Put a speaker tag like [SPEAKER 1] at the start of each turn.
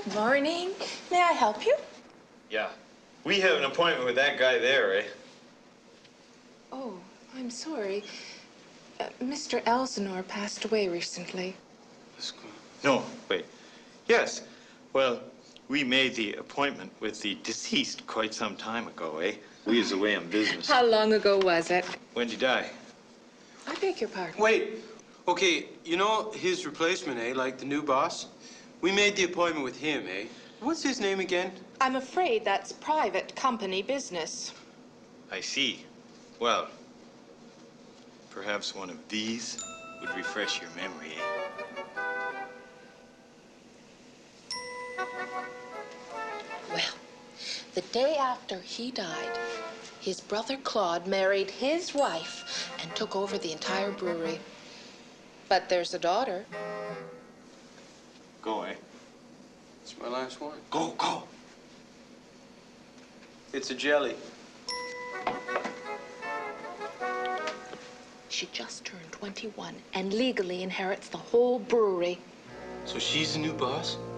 [SPEAKER 1] Good morning. May I help you?
[SPEAKER 2] Yeah. We have an appointment with that guy there, eh?
[SPEAKER 1] Oh, I'm sorry. Mr. Elsinore passed away recently.
[SPEAKER 2] No, wait. Yes. Well, we made the appointment with the deceased quite some time ago, eh? We was away on business.
[SPEAKER 1] How long ago was it?
[SPEAKER 2] When'd he die?
[SPEAKER 1] I beg your pardon.
[SPEAKER 3] Wait. Okay, you know his replacement, eh? Like the new boss? We made the appointment with him, eh? What's his name again?
[SPEAKER 1] I'm afraid that's private company business.
[SPEAKER 2] I see. Well, perhaps one of these would refresh your memory, eh?
[SPEAKER 1] Well, the day after he died, his brother Claude married his wife and took over the entire brewery. But there's a daughter.
[SPEAKER 2] Go, eh?
[SPEAKER 3] It's my last one.
[SPEAKER 2] Go, go.
[SPEAKER 3] It's a jelly.
[SPEAKER 1] She just turned 21 and legally inherits the whole brewery.
[SPEAKER 3] So she's the new boss?